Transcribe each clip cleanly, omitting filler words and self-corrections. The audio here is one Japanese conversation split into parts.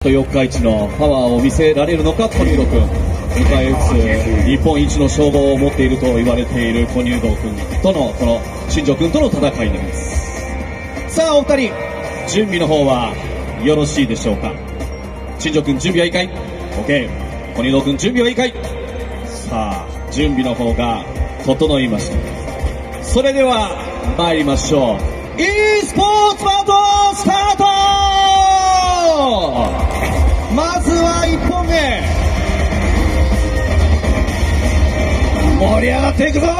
四日市のパワーを見せられるのか小入道君、迎え撃つ日本一の称号を持っていると言われている小入道君とのこの新庄君との戦いになります。さあお二人準備の方はよろしいでしょうか。新庄君準備はいいかい？ OK。 小入道君準備はいいかい？さあ準備の方が整いました。それでは参りましょう。 e スポーツバトルスタート。まずは1本目、盛り上がっていくぞ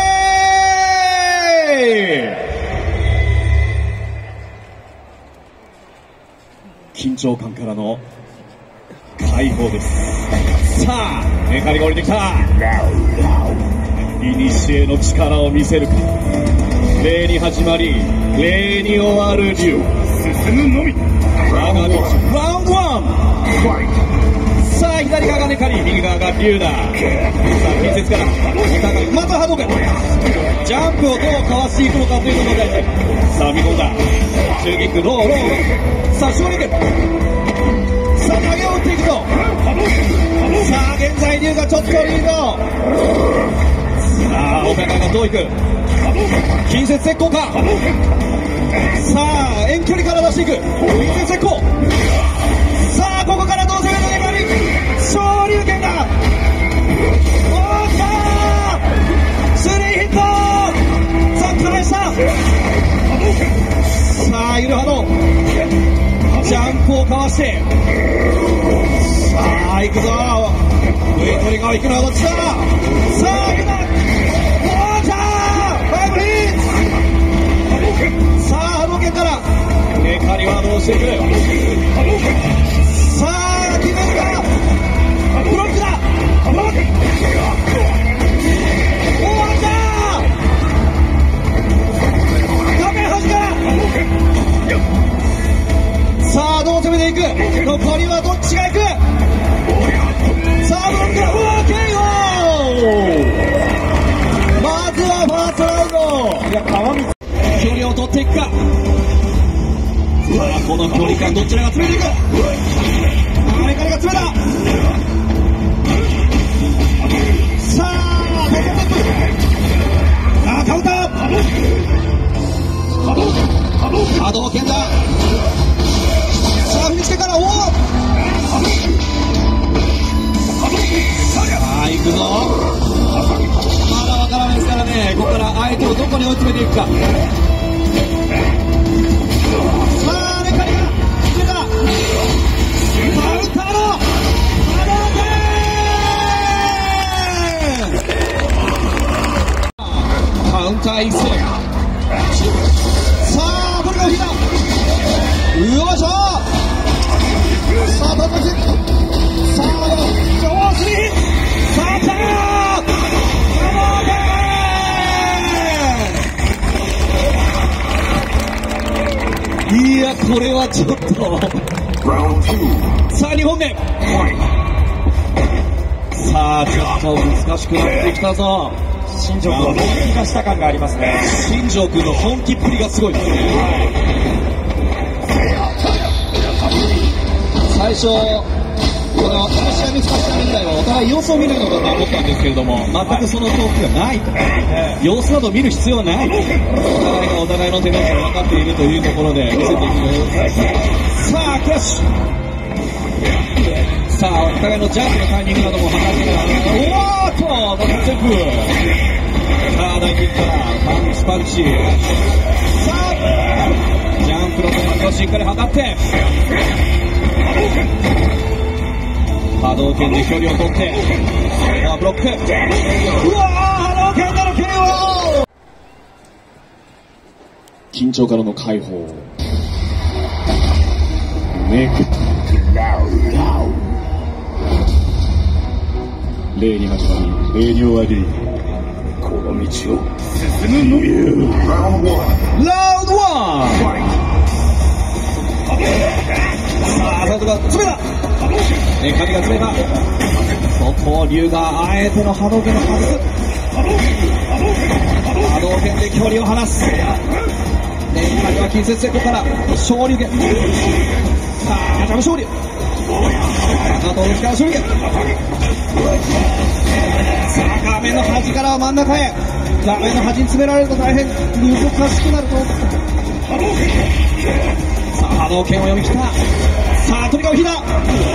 ー。緊張感からの解放です。さあメカリが降りてきた。いにしえの力を見せるか。礼に始まり礼に終わる竜。進むのみ。ラウンド1。さあ左側がネカリ、右側が竜だ。さあ近接からまた波動拳。ジャンプをどうかわしていくのかというのが大事。さあ見込んだ中キック、ロー。さあ勝利拳。さあ投げを打っていくと。さあ現在竜がちょっとリード。さあ岡川がどういく。近接絶好か。さあ遠距離から出していく近接絶好。さあここからどう攻めるのか。昇竜拳だ。おーきたー。スリーヒット。さあ返した。さあゆる波動ジャンプをかわして、さあ行くぞ。上鳥が行くのはどっちだ。さあ行くな。おーきたー。ファイブヒット。さあ波動拳からメカリはどうしてくる。さあ決めるか。ブロックだ。ブロック。終わったー。画面端から。さあどう攻めていく。残りはどっちがいく。さあブロックだ。まずはファーストラウンド。いや川光距離を取っていくか。さあこの距離感どちらが詰めていく。メカリが詰めた。さあどうぞ。カウンター。波動拳だ。さあ振り付けからおお。さあ行くぞ。まだわからないですからね。ここから相手をどこに追い詰めていくか。さあメカリが詰めた。カウンターの波動拳。カウンター一戦。さあこれが引いた。よいしょ。さあバトル。さあ上手に。さあ来たー。いやこれはちょっとさあ2本目。さあちょっと難しくなってきたぞ。 新庄君は本気出した感がありますね。 新庄君の本気っぷりがすごいですね。最初この試合に使った年代はお互い様子を見るのかと思ったんですけれども、全くその動機がないと。様子など見る必要はない。お互いがお互いの手の内を分かっているというところで見せていくのです。さあクラッシュ。さあお互いのジャンプのタイミングなども測ってから、おーっとダブルジャンプ。さあ大キックからパンチ。さあジャンプのタイミングをしっかり測って波動拳で距離を取って、ブロック。うわー波動拳での KO。 緊張からの解放。メイク礼に始まり礼に終わり、この道を進むのみ。ラウンド1。さあ、佐藤が詰めた。メカリが詰めた。外龍があえての波動拳の外す。波動拳で距離を離す。メカリは近接セットから昇竜拳。さあ、ジャブ昇竜。 高藤力手裏剣。さあ画面の端から真ん中へ。画面の端に詰められると大変難しくなると。さあ波動拳を読み切った。さあトリガーを引いた。さ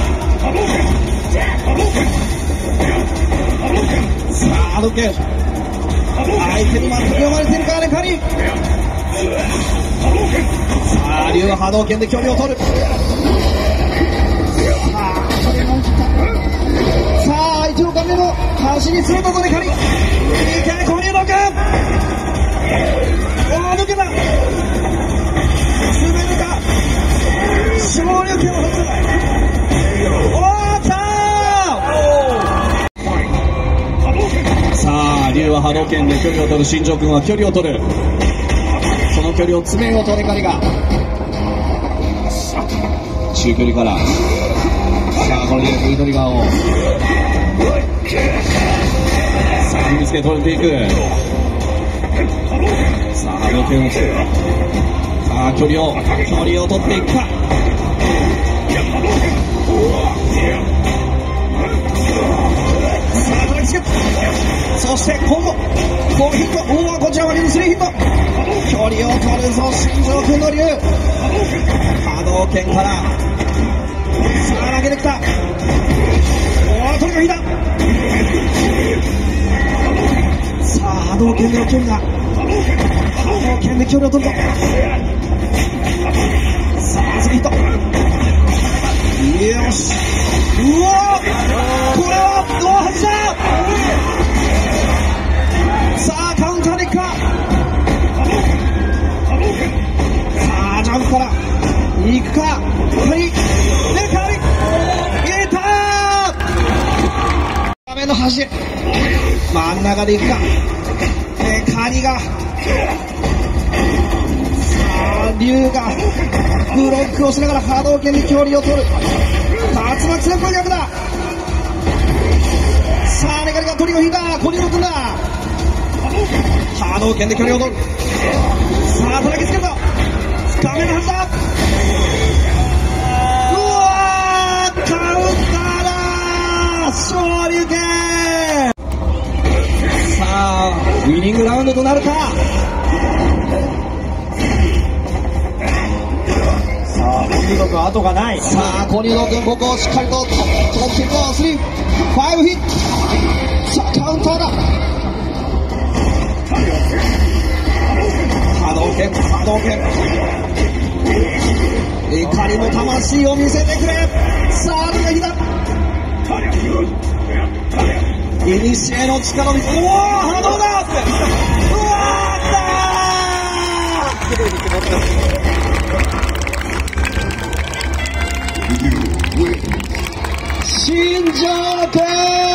あ波動拳、相手に全く読まれているか、レカリ。さあ龍は波動拳で距離を取る。さあ相手の画面の端に詰めたぞレカリ。いいかい小龍道君。おー抜けた。詰めるか。昇竜拳を外せない。おー来たー。さあ龍は波動拳で距離を取る。新庄君は距離を取る。その距離を詰めようとレカリが中距離から。さあこれでフルトリガーをさあ見つけ取れていく。さあ波動拳をつける。さあ距離を取っていくか。さあこれつけ、そして今後4ヒット。おおこちらは3ヒット。距離を取るぞ新庄君の龍。波動拳からさあ投げてきた。おおトリガー引いた。さあ波動拳での距離だ。波動拳で距離を取るぞ。さあ次ヒット。よし。うわこれはどう外した。さあカウンターでいくか。さあジャンプからいくか。レカリいったー。画面の端真ん中でいくか。レカリがさあ龍がブロックをしながら波動拳で距離を取る。竜巻旋風逆だ。さあレカリがトリガーを引いた。小龍道君だ。波動拳で距離を取る。さあ叩きつけるぞ。画面の端だ。うわーカウンターだー。昇竜拳。さあウィニングラウンドとなるか。 さあ小龍道君後がない。 さあ小龍道君ここをしっかりと取っていくぞ。3、5ヒット。さあカウンターだ。波動拳怒りの魂を見せてくれ。さあトリガー引いた。いにしえの力を見せ。おお波動だ。うわー新庄君